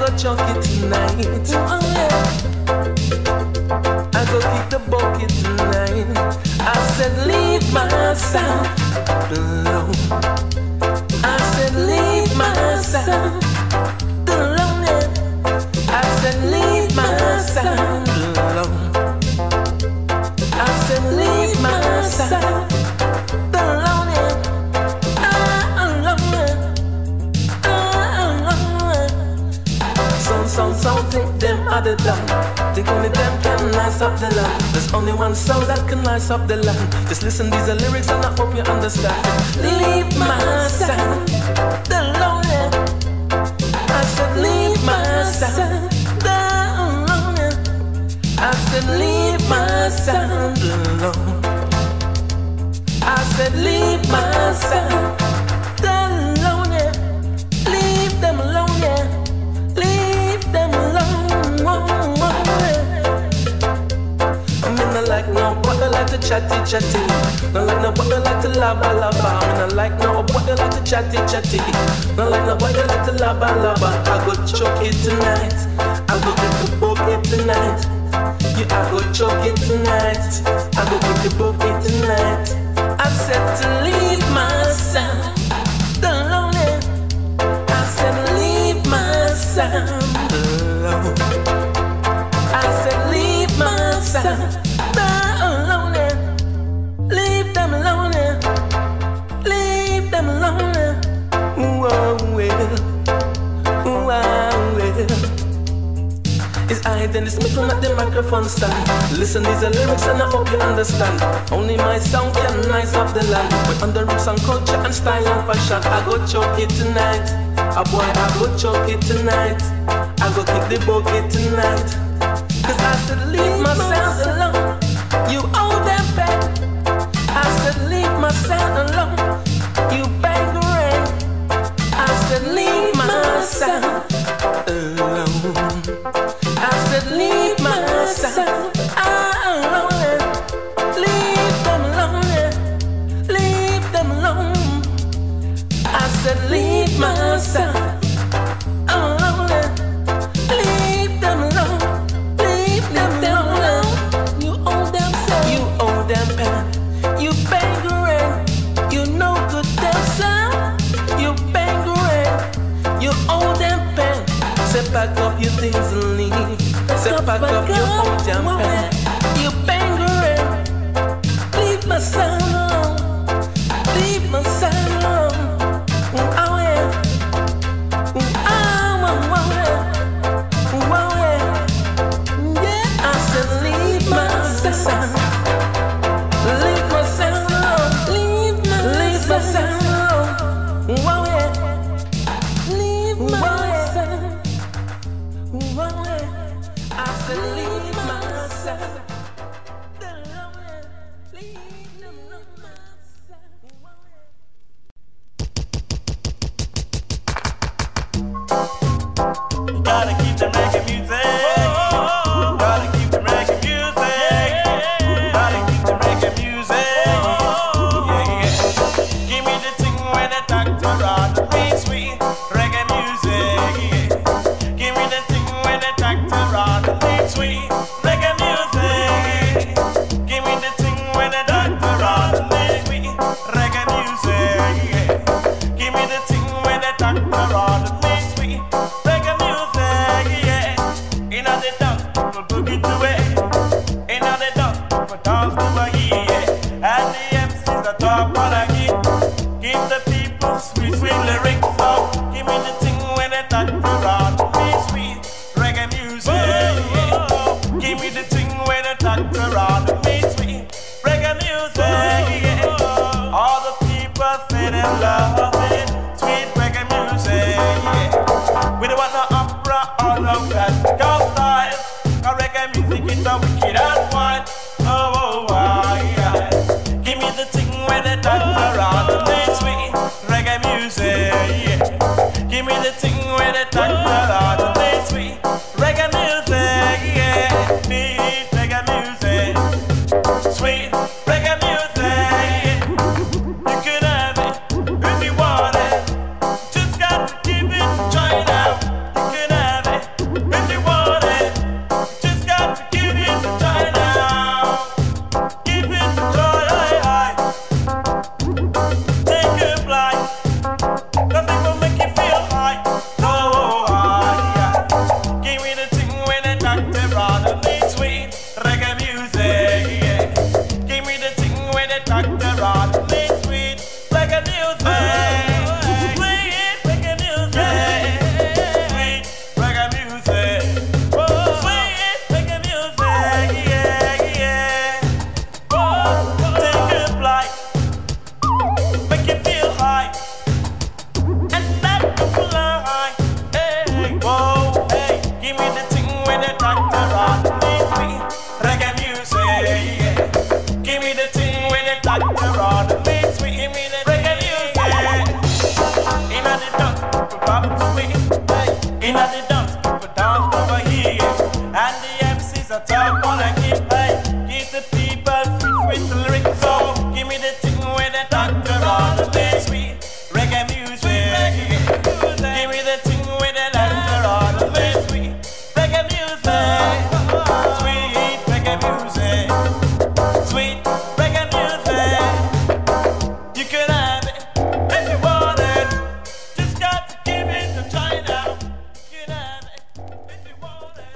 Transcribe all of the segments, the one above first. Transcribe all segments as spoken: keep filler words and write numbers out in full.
go chuck it tonight. Oh, yeah. I go kick the bucket tonight. I said leave my sound alone. I said leave my sound alone. Yeah. I said leave my sound alone. I said leave my sound alone. Yeah. Alone. Alone. Some, some, some think them other done. Think only them can light up the land. There's only one sound that can light up the land. Just listen, these are lyrics and I hope you understand. Leave my sound alone. I said leave my sound alone. I said leave my sound alone. I said leave my sound alone. Leave them alone, yeah. Leave them alone. I mean, I like no boy that like to chatty chatty. I like no boy that like to lava lava. I mean, I like no boy that like to chatty chatty. I like no boy that like to lava lava. I go choke it tonight. I go get the bucket tonight. Yeah, I go choke it tonight. I go get the bucket tonight. I said to leave my sound alone. I said leave my sound alone. I said leave my sound alone. Leave them alone. Leave them alone. Whoa, well, whoa, well. It's I, Dennis Mitchell, at the microphone stand. Listen, these are lyrics and I hope you understand. Only my sound can nice up the land. We're on the roots and culture and style and fashion. I go choke it tonight. A boy, I go choke it tonight. I go kick the bucket tonight. Cause I said leave my sound alone. You owe them back. I said leave my sound alone. You bangarang. I said leave my sound alone. I said leave my sound alone. Leave them alone. Leave them alone. I said leave my sound alone. Leave them alone. Leave them alone. You owe them sound. You owe them pen. You bangarang. You know good damn sound. You bangarang. You owe them pen. Set back up your things and leave. Set back up your own damn pen. You bangarang. Leave my sound alone. Leave my sound alone. Oh yeah. Oh, oh, yeah. Oh yeah. Yeah. I said leave my sound. Leave my sound alone. Leave my, leave my sound alone. Oh yeah. Leave my sound. Oh yeah. I said leave my sound. Leave them alone. Gotta keep the reggae music. Gotta keep the reggae music. Gotta keep the reggae music. Yeah, yeah. Give me the thing when the doctor on the beat, sweet reggae music. Yeah. Give me the thing when the doctor on the beat, sweet reggae music. Give me the thing when the doctor on the beat, sweet reggae music. Yeah. Give me the thing when the doctor on the beat, sweet reggae music. Yeah. In the dark, we'll boogie to it. In the dark, we'll dance to it. Yeah. And the M Cs that talk what I give. Give the people sweet, sweet lyrics. So give me the thing when they talk around me, sweet reggae music. Yeah. Give me the thing when they talk around me, sweet reggae music. Yeah. All the people say they love it, sweet reggae music. Yeah. We don't want no opera or no classical style. Cause reggae music is the wicked and wild. Oh, oh, oh, yeah. Give me the thing when they talk around me, sweet reggae music. Yeah. Give me the thing when they talk around me, sweet reggae music. Yeah. Sweet reggae music. Sweet reggae music. You can have it if you want it. Just got to give it, try it out. You can have it the dance, people pop swing. In the dance, people dance over here. And the M Cs are talk on and keep hey, keep the people free with the lyrics. So give me the thing where the doctor on the way sweet reggae music. Give me the thing where the doctor on the way sweet reggae music. Sweet reggae music. Sweet reggae music. You can have it if you want it. Just got to give it to China. You can have it if you want it.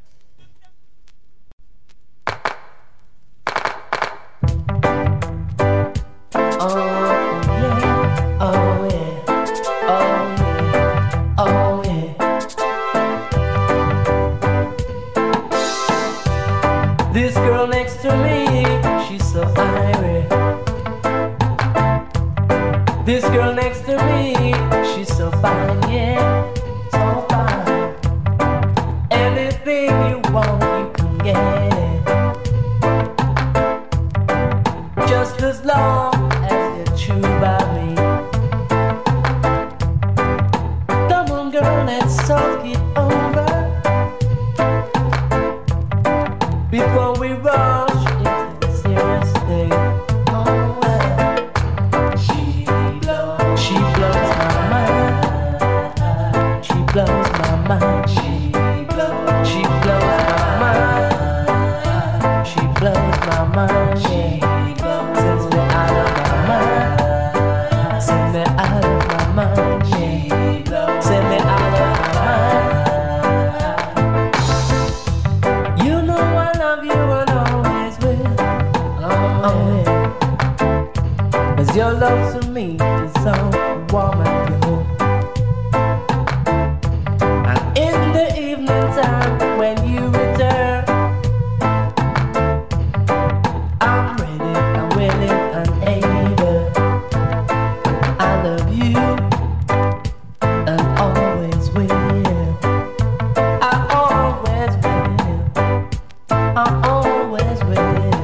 Oh yeah, oh yeah, oh yeah, oh yeah. This girl next to me, she's so irate. This girl next to me, she's so fine, yeah, so fine. Anything you want, you can get it. Just as long as you're true by me. Come on, girl, let's talk it over before we rush into the serious thing. Oh well, she blows, she blows my mind. She blows my mind. She blows, she blows my mind. She blows my mind. She sends me out of my mind. Send me out of my mind. Send me out of my mind. You know I love you and always will. Oh yeah. 'Cause your love to me is so warm and pure. And in the evening time when you return, I'm ready, I'm willing and able. I love you and always will. I always will. I always will.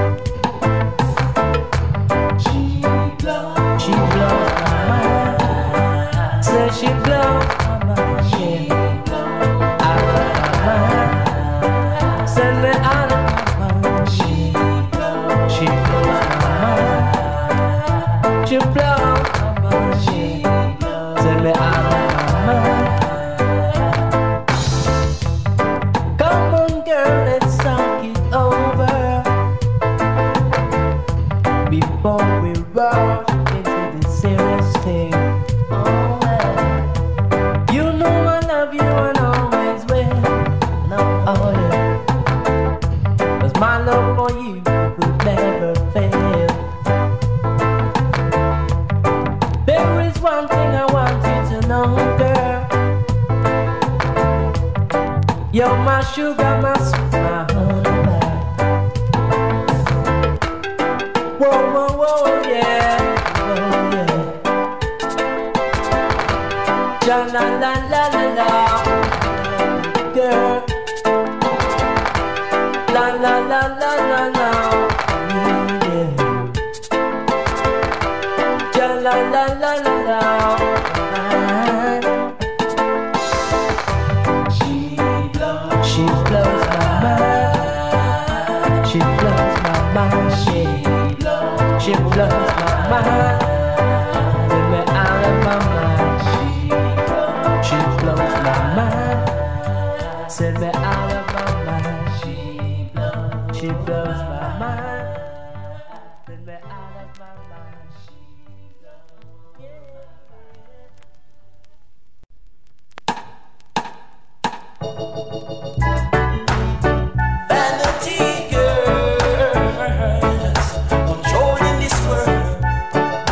She blows, she blows my mind. Say she blows my mind. Yeah. Out of my mind. Send me out of my mind. She She blows my mind. She blows my mind. Send me out of my mind. Come on, girl, let's talk it over before we rush into the serious thing. Oh well, you know I love you and always will. No, oh yeah. 'Cause my love for you could never fail. There is one thing I want you to know, girl. You're my sugar, my sweet, my honey pie. Whoa, whoa, whoa, yeah, oh yeah. Ja la la la la la, girl. La la la la la la, yeah. Ja la la la la la. She blows, she blows my mind. She blows my mind. She blows, she blows my mind. Take me out of my mind. She blows my mind. Send me out of my mind. She blows, she blows my mind. Send me out of my mind. Vanity girls controlling this world.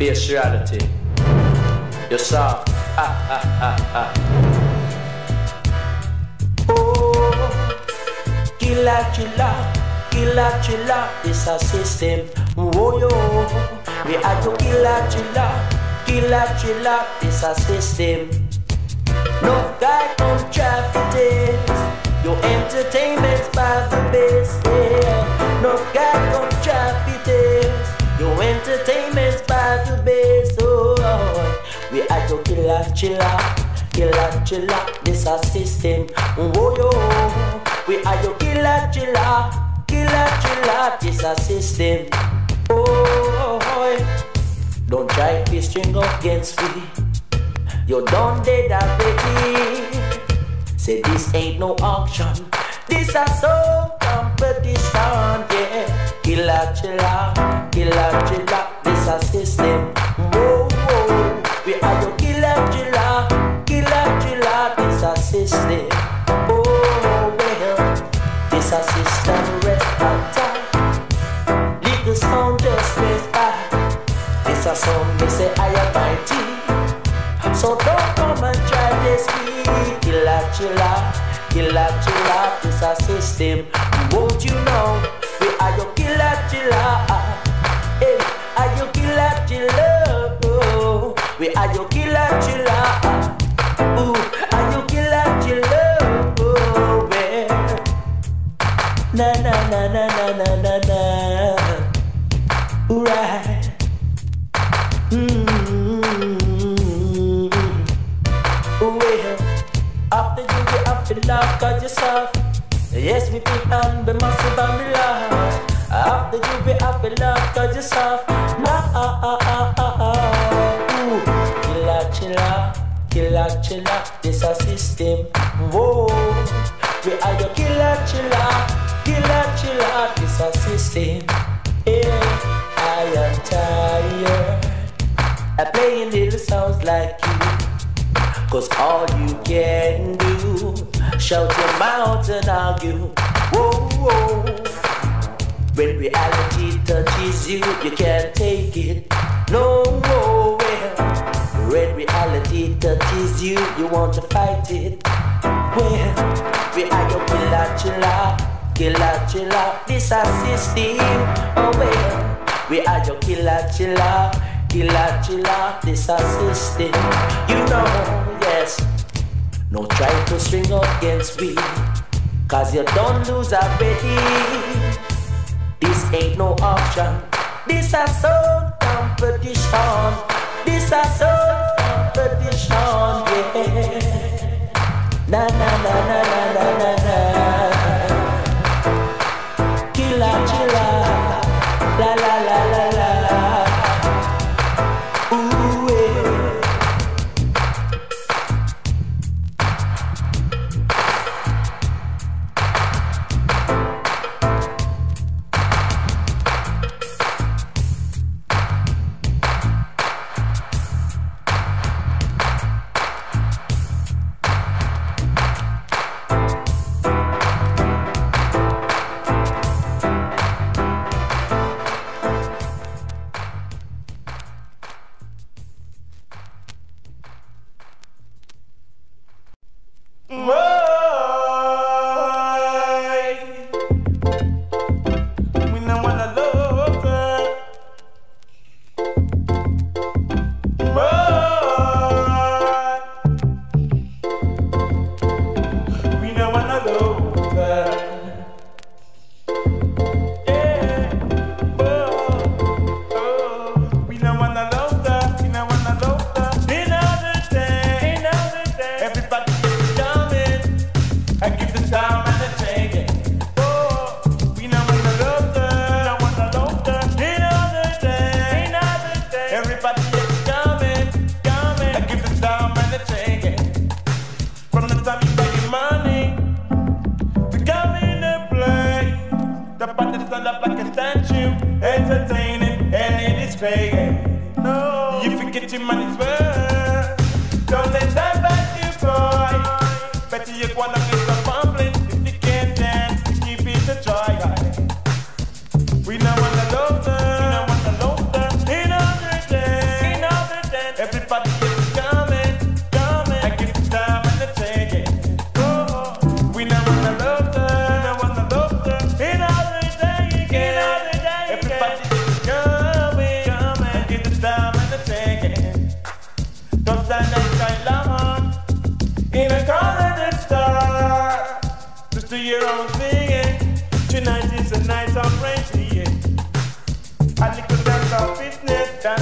face reality. You're soft. Ah, ah, ah, ah. Oh, killer, killer, killer, killer. This a system. Oh, yo. We are to killer, killer, killer, killer. This a system. No guy on traffic. Your entertainment's by the best. Yeah. No guy on traffic. Your entertainment's by the best. Oh, we are to killer, chiller, killer, chiller. This a system. Oh, yo. We are to killer, chiller, killer, chiller. This a system. Oh, don't try to string up against me. You done dead already. Say this ain't no auction. This a soul competition. Yeah. Killer, chiller, killer, chiller. This a system. Whoa, whoa. We are your killer, chiller, killer, chiller. This a system. Oh, well. This a system. Rest at time. Little sound just rest back. This a sound. Me say I am mighty. So don't come and try this me. Killer, chiller, killer, chiller. This a system. Won't you know? We are your killer, chiller. Hey, are your killer, chiller. Oh, we are your killer, chiller. Ooh, are your killer, chiller. Oh, well. Na na na na na na na na. Right. Mm-hmm. Well, after you get up and laugh, cause yourself. Yes, me think and be massive and me laugh. After you be up and laugh, cause yourself. Ah, ah, ah, ah, ah, ah. Ooh, killer, chiller, killer, chiller. This a system. Whoa, we are your killer, chiller, killer, chiller. This a system. Yeah, I am tired of playing little sounds like you. Cause all you can do, shout your mouth and argue. Whoa, whoa. When reality touches you, you can't take it. No, whoa, well. When reality touches you, you want to fight it. Well, we are your killer, chiller, killer, chiller. This a system. Oh, well, we are your killer, chiller, killer, chiller. This a system. You know, yes. No try to string up against me, cause you don't lose already. This ain't no auction. This a soul competition. This a soul competition. Yeah. Na na na na na na na na. Killer, chiller. La la la la la. Ooh, yeah. We know what the love, we know what the love, in other day.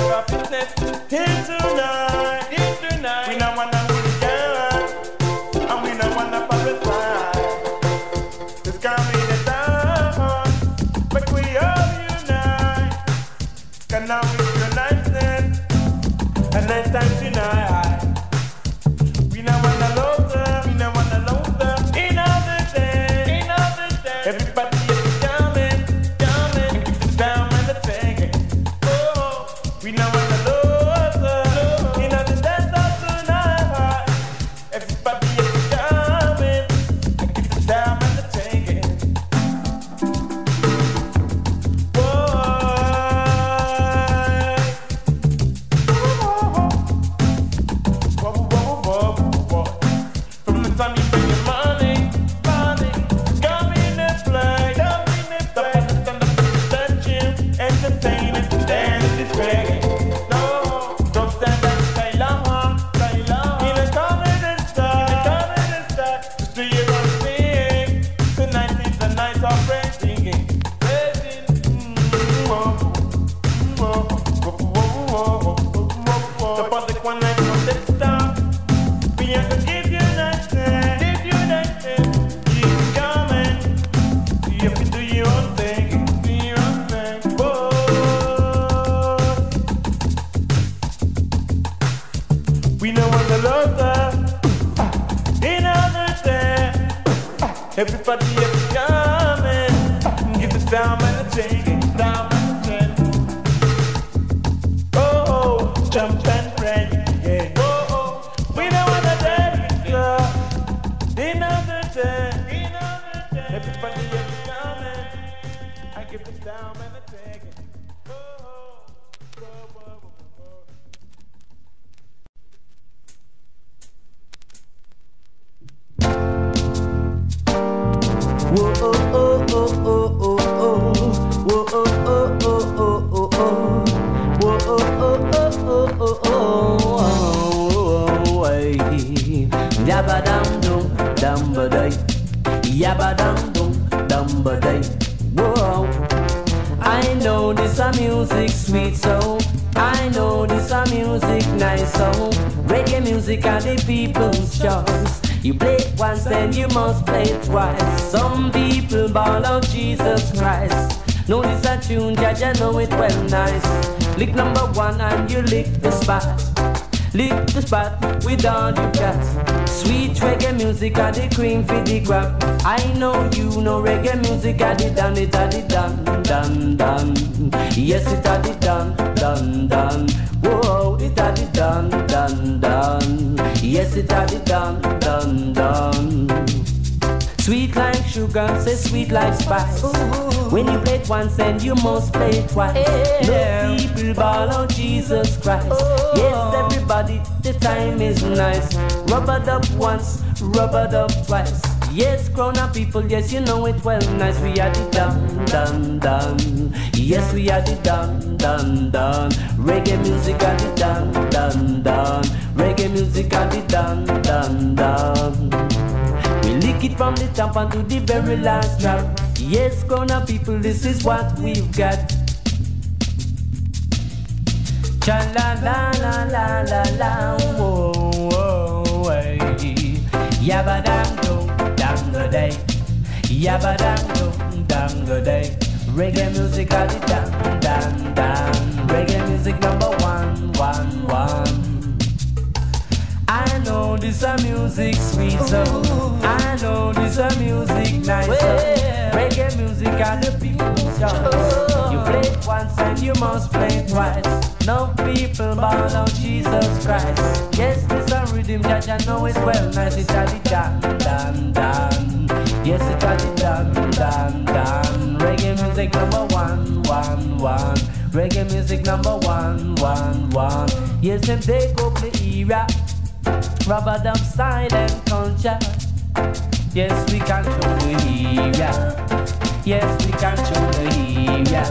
our business. Here tonight, here tonight. We don't wanna really girl, and we don't wanna apologize. It's coming the time, but we all unite. Can now it's your niceness, and nice time tonight. We don't wanna lose her, we don't wanna lose her. In other day, in other day, everybody is coming, coming. It's down and the thing. Oh, we don't wanna lose her. In other days of tonight, everybody is coming. It's down and the thing. From the time you bring your money, money, come in and play, come in and play. Stand up and touch you, entertain it, dance this reggae. No, don't stand and stay long, stay long. In a confident style, in a confident style. Just do your own thing. Tonight is the night of praising, praising. The public one night on the star. We have to give you nothing, give you nothing. Keep coming. You have to do your own thing, do your own thing. Whoa. We know what the Lord does. In other day, everybody is coming. Give us down and the chain, down and the chain. Oh, jump and pray, yeah. Oh, oh. We know what the day is, love. Another day, another day. Everybody is coming. I give this down and I take it. Oh, oh, oh, oh, oh, oh. Whoa, oh, oh, oh, oh, oh, oh. Whoa, oh, oh, oh, oh, oh, oh. Whoa, oh, oh, oh, oh, oh, oh. Hey. Yabba dum dum dum ba day. Yabba dum dum dum ba day. Whoa. I know this a music sweet so. I know this a music nice so. Reggae music are the people's choice. You play it once, then you must play it twice. Some people ball out Jesus Christ. Know this a tune, Jah you know it well nice. Lick number one and you lick the spot. Lick the spot with all you got. Sweet reggae music are the cream for the crop. I know you know reggae music are the done, it are the done, done, done. Yes, it are the done, done, done. Whoa, it are the done, done, done. Yes, it are the done, done, done. Sweet like sugar, say sweet like spice. Ooh. When you play it once, then you must play it twice. Yeah. No people ball out Jesus Christ. Oh. Yes, everybody, the time is nice. Rubbered up once, rubbered up twice. Yes, grown-up people, yes, you know it well nice. We are the done, done, done. Yes, we are the done, done, done. Reggae music are the done, done, done. Reggae music are the done, done, done. We lick it from the top and to the very last drop. Yes, grown-up people, this is what we've got. Cha la la la la la la, whoa, whoa, hey. Yabba dang do, dang the day. Yabba dang do, dang the day. Reggae music are the dang, dang, dang. Reggae music number one, one, one. I know this a music sweet so. I know this a music nice so. Reggae music are the people's choice. You play it once and you must play it twice. No people ball out Jesus Christ. Yes, this a rhythm that you know is well nice. It's a the dan, dan, dan. Yes, it's a the dan, dan, dan. Reggae music number one, one, one. Reggae music number one, one, one. Yes, them take up the era. Rubber dub style and culture. Yes, we control the area. Yes, we control the area.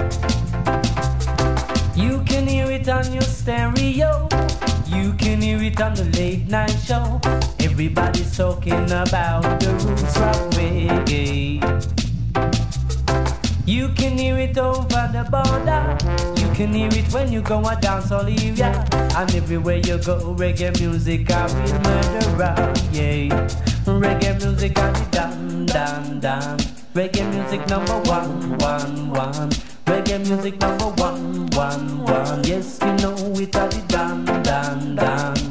You can hear it on your stereo. You can hear it on the late night show. Everybody's talking about the roots rock reggae. You can hear it over the border. You can hear it when you go a dance all area. And everywhere you go, reggae music I will murder, yeah. Reggae music I will dance, dance, dance. Reggae music number one, one, one. Reggae music number one, one, one. Yes, you know it I will dance, dance, dance.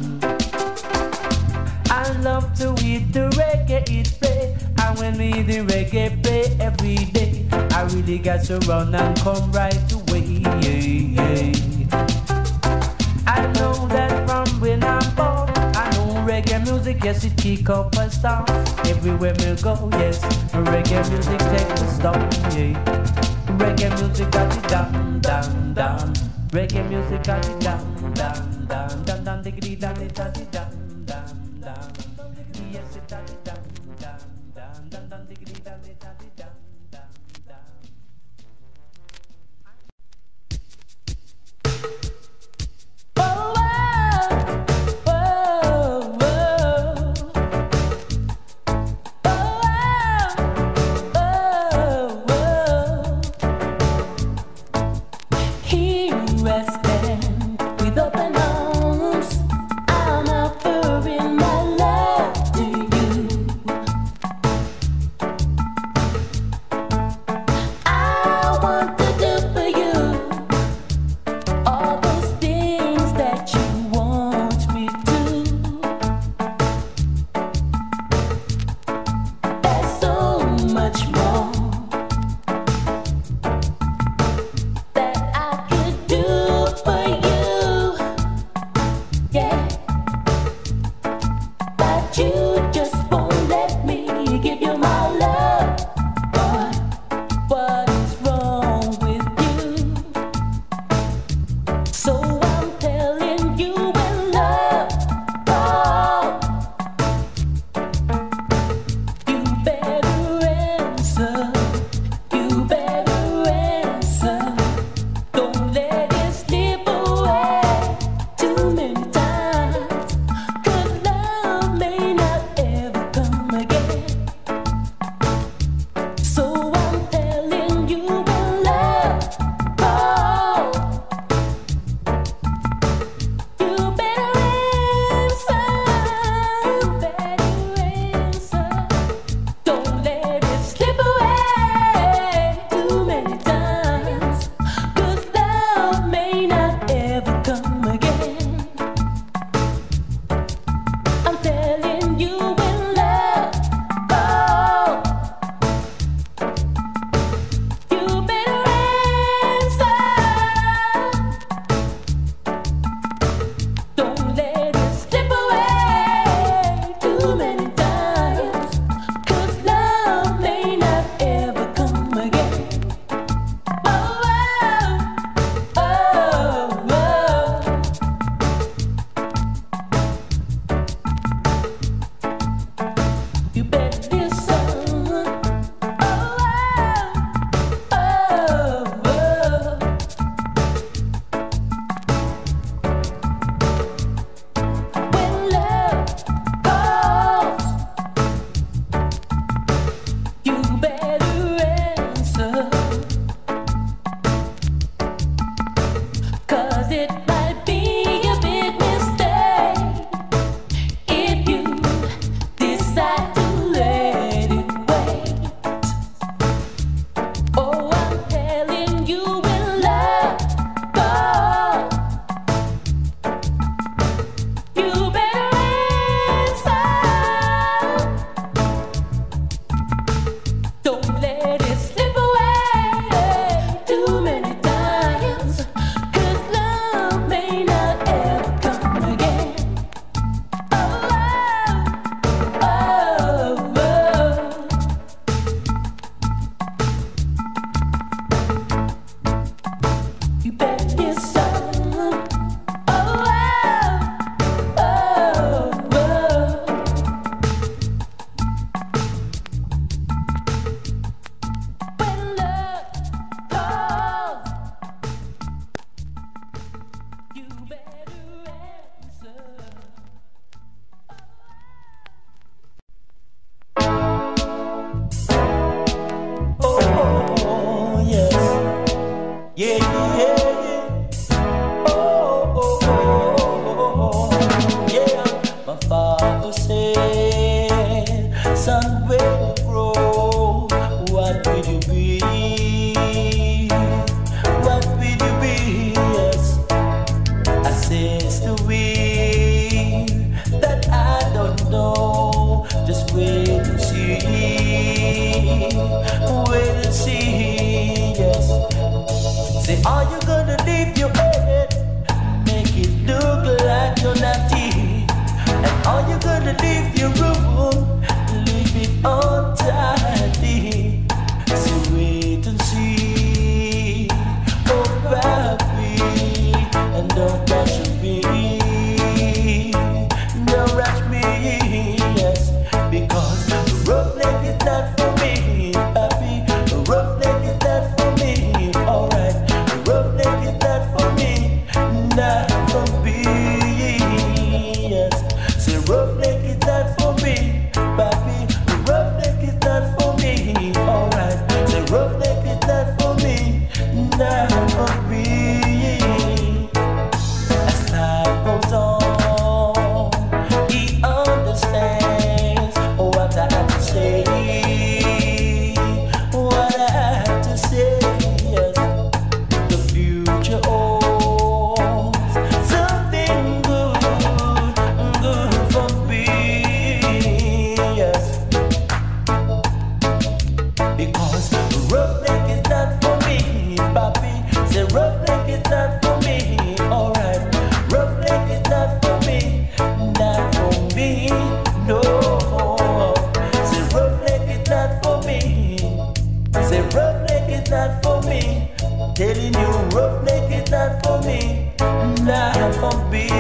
I love to eat the reggae it play. And when me eat the reggae play every day, I really got to run and come right away, yeah, yeah. I know that from when I'm born, I know reggae music, yes, it kick up a star. Everywhere me go, yes, reggae music take the stop, yeah. Reggae music got it down, down, down. Reggae music got it down, down, down, down, down, diggity, down, it got it down, down, down. Yes, it got it down, down, down, down, down, diggity, down, it got it down. Open arms, I'm offering my love to you. forbid.